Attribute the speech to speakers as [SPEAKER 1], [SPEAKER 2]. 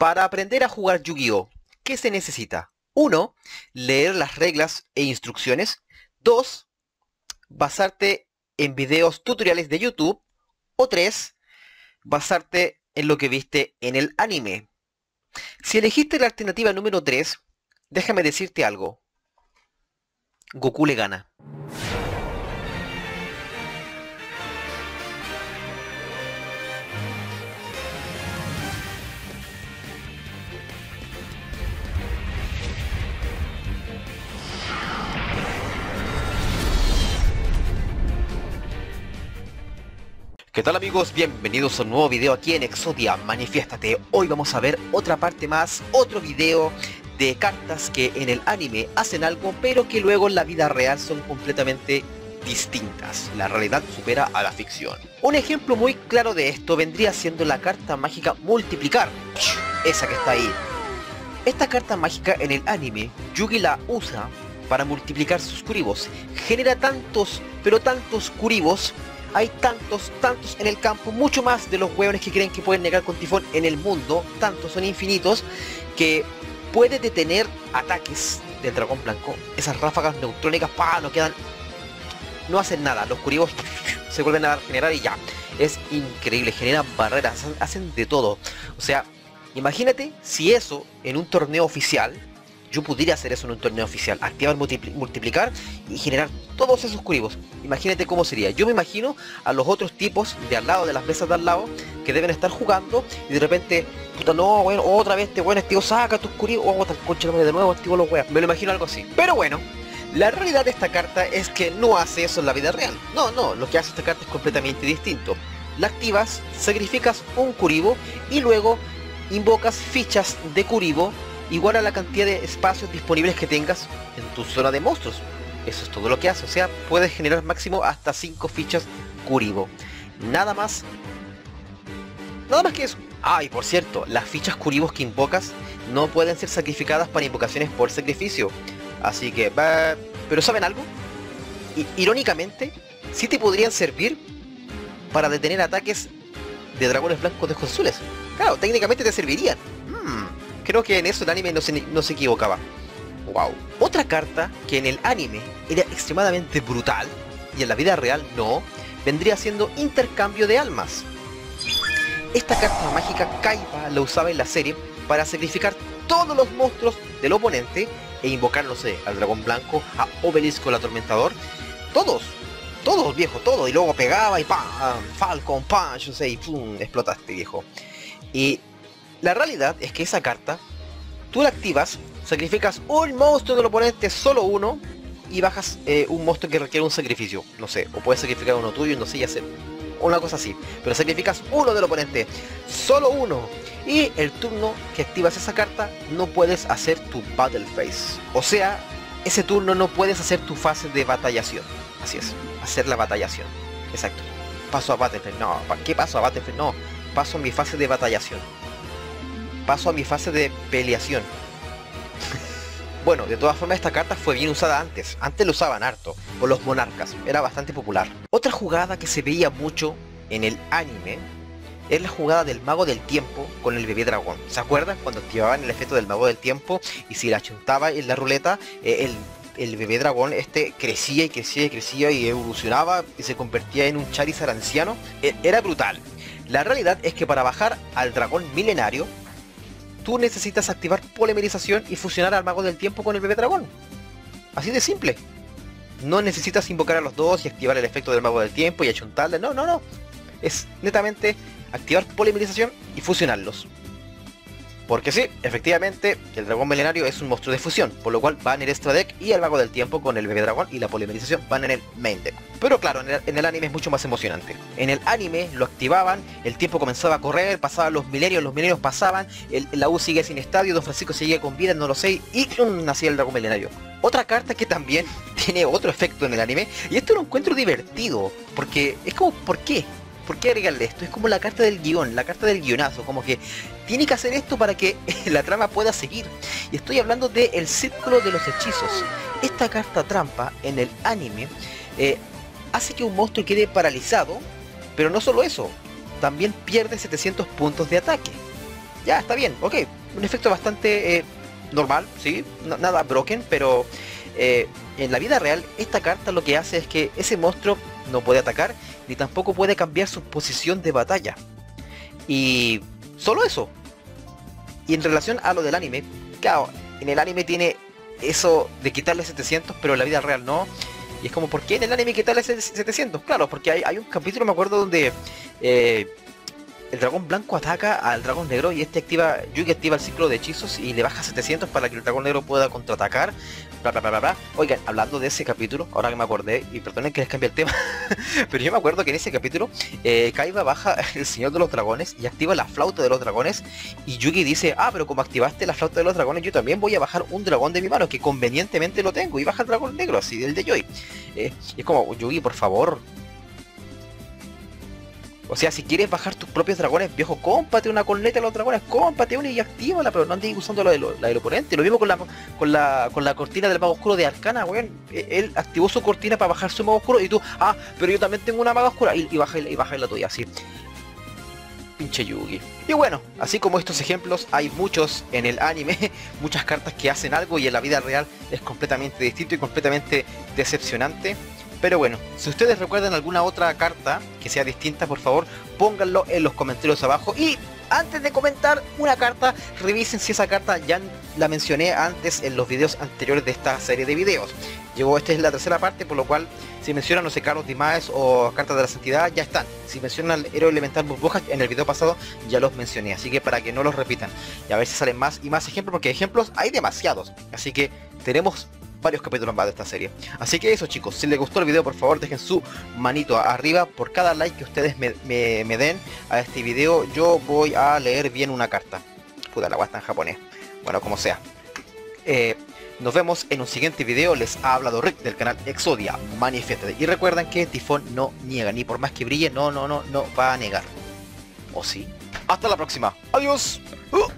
[SPEAKER 1] Para aprender a jugar Yu-Gi-Oh! ¿Qué se necesita? 1. Leer las reglas e instrucciones. 2. Basarte en videos tutoriales de YouTube. O 3. Basarte en lo que viste en el anime. Si elegiste la alternativa número 3, déjame decirte algo. Goku le gana. ¿Qué tal amigos? Bienvenidos a un nuevo video aquí en Exodia Manifiéstate. Hoy vamos a ver otra parte más, otro video de cartas que en el anime hacen algo, pero que luego en la vida real son completamente distintas. La realidad supera a la ficción. Un ejemplo muy claro de esto vendría siendo la carta mágica Multiplicar. Esa que está ahí. Esta carta mágica en el anime, Yugi la usa para multiplicar sus Kuribos. Genera tantos, pero tantos Kuribos. Hay tantos en el campo, mucho más de los hueones que creen que pueden negar con tifón en el mundo. Tantos, son infinitos, que puede detener ataques del dragón blanco. Esas ráfagas neutrónicas, no quedan, no hacen nada. Los Kuribos se vuelven a generar y ya. Es increíble, generan barreras, hacen de todo. O sea, imagínate si eso en un torneo oficial, yo pudiera hacer eso en un torneo oficial, activar multiplicar y generar todos esos Kuribos. Imagínate cómo sería. Yo me imagino a los otros tipos de al lado, de las mesas de al lado, que deben estar jugando y de repente, puta no, bueno, otra vez tío, saca tus Kuribos, concha de nuevo, activo los weas. Me lo imagino algo así. Pero bueno, la realidad de esta carta es que no hace eso en la vida real. No, lo que hace esta carta es completamente distinto. La activas, sacrificas un Kuribo y luego invocas fichas de Kuribo igual a la cantidad de espacios disponibles que tengas en tu zona de monstruos. Eso es todo lo que hace, o sea, puedes generar máximo hasta 5 fichas Kuribo. Nada más que eso. Y por cierto, las fichas Kuribos que invocas no pueden ser sacrificadas para invocaciones por sacrificio. Así que, pero ¿saben algo? Irónicamente, sí te podrían servir para detener ataques de dragones blancos de ojos azules. Claro, técnicamente te servirían. Creo que en eso el anime no se equivocaba. Wow. Otra carta que en el anime era extremadamente brutal y en la vida real no, vendría siendo intercambio de almas. Esta carta mágica Kaiba la usaba en la serie para sacrificar todos los monstruos del oponente e invocar, no sé, al dragón blanco, a Obelisco el atormentador. Todos viejo, todo. Y luego pegaba y ¡pam! Falcon Punch, no sé, y ¡pum! Explotaste, viejo. Y la realidad es que esa carta, tú la activas, sacrificas un monstruo del oponente, solo uno, y bajas un monstruo que requiere un sacrificio. No sé, o puedes sacrificar uno tuyo, no sé, ya sé, una cosa así. Pero sacrificas uno del oponente, solo uno. Y el turno que activas esa carta, no puedes hacer tu Battle Phase. O sea, ese turno no puedes hacer tu fase de batallación. Así es, hacer la batallación. Exacto. Paso a Battle Phase. No, ¿para qué paso a Battle Phase? No, paso a mi fase de batallación. Paso a mi fase de peleación. Bueno, de todas formas esta carta fue bien usada antes. Antes lo usaban harto, por los monarcas. Era bastante popular. Otra jugada que se veía mucho en el anime es la jugada del mago del tiempo con el bebé dragón. ¿Se acuerdan? Cuando activaban el efecto del mago del tiempo y si la chuntaba en la ruleta, el bebé dragón crecía y evolucionaba y se convertía en un Charizard anciano. Era brutal. La realidad es que para bajar al dragón milenario, tú necesitas activar polimerización y fusionar al mago del tiempo con el bebé dragón. Así de simple. No necesitas invocar a los dos y activar el efecto del mago del tiempo y achuntarle. No. Es netamente activar polimerización y fusionarlos. Porque sí, efectivamente, el dragón milenario es un monstruo de fusión, por lo cual va en el extra deck y el mago del tiempo con el bebé dragón y la polimerización van en el main deck. Pero claro, en el anime es mucho más emocionante. En el anime lo activaban, el tiempo comenzaba a correr, pasaban los milenios pasaban, la U sigue sin estadio, Don Francisco sigue con vida, no lo sé, y nacía el dragón milenario. Otra carta que también tiene otro efecto en el anime, y esto lo encuentro divertido, porque es como, ¿por qué? ¿Por qué agregarle esto? Es como la carta del guión, la carta del guionazo, como que tiene que hacer esto para que la trama pueda seguir. Y estoy hablando del círculo de los hechizos. Esta carta trampa en el anime hace que un monstruo quede paralizado, pero no solo eso, también pierde 700 puntos de ataque. Ya, está bien, ok. Un efecto bastante normal, ¿sí? Nada broken, pero en la vida real esta carta lo que hace es que ese monstruo no puede atacar, ni tampoco puede cambiar su posición de batalla. Y solo eso. Y en relación a lo del anime, claro, en el anime tiene eso de quitarle 700, pero en la vida real no. Y es como, ¿por qué en el anime quitarle 700? Claro, porque hay un capítulo, me acuerdo, donde el dragón blanco ataca al dragón negro y Yugi activa el ciclo de hechizos y le baja 700 para que el dragón negro pueda contraatacar, bla bla bla bla bla. Oigan, hablando de ese capítulo, ahora que me acordé, y perdonen que les cambie el tema, pero yo me acuerdo que en ese capítulo Kaiba baja el señor de los dragones y activa la flauta de los dragones, y Yugi dice, ah, pero como activaste la flauta de los dragones, yo también voy a bajar un dragón de mi mano, que convenientemente lo tengo, y baja el dragón negro, así, del de Joy. Y es como, Yugi, por favor. O sea, si quieres bajar tus propios dragones, viejo, cómpate una corneta de los dragones, cómpate una y actívala, pero no andes usando la del oponente. Lo mismo con la cortina del mago oscuro de Arcana, weón. Él activó su cortina para bajar su mago oscuro y tú, ah, pero yo también tengo una maga oscura y baja la tuya, así. Pinche Yugi. Y bueno, así como estos ejemplos, hay muchos en el anime, muchas cartas que hacen algo y en la vida real es completamente distinto y completamente decepcionante. Pero bueno, si ustedes recuerdan alguna otra carta que sea distinta, por favor, pónganlo en los comentarios abajo. Y antes de comentar una carta, revisen si esa carta ya la mencioné antes en los videos anteriores de esta serie de videos. Esta es la tercera parte, por lo cual si mencionan, no sé, Carlos Dimaes o Cartas de la Santidad, ya están. Si mencionan el héroe elemental burbujas, en el video pasado ya los mencioné, así que para que no los repitan. Y a ver si salen más y más ejemplos, porque ejemplos hay demasiados. Así que tenemos varios capítulos más de esta serie. Así que eso, chicos, si les gustó el video, por favor dejen su manito arriba. Por cada like que ustedes me den a este video, yo voy a leer bien una carta. Puta, la guasta en japonés. Bueno, como sea. Nos vemos en un siguiente video. Les ha hablado Rick del canal Exodia Manifiéstate. Y recuerden que Tifón no niega, ni por más que brille, no va a negar. ¿O sí? Hasta la próxima. Adiós.